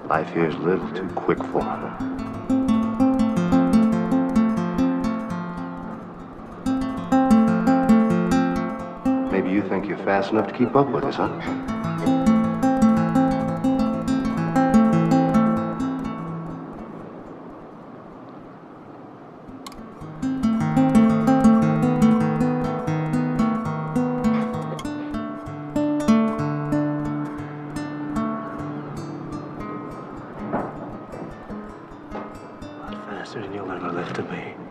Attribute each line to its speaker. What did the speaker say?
Speaker 1: Life here's a little too quick for her. Maybe you think you're fast enough to keep up with us, huh? Faster than you'll ever live to be.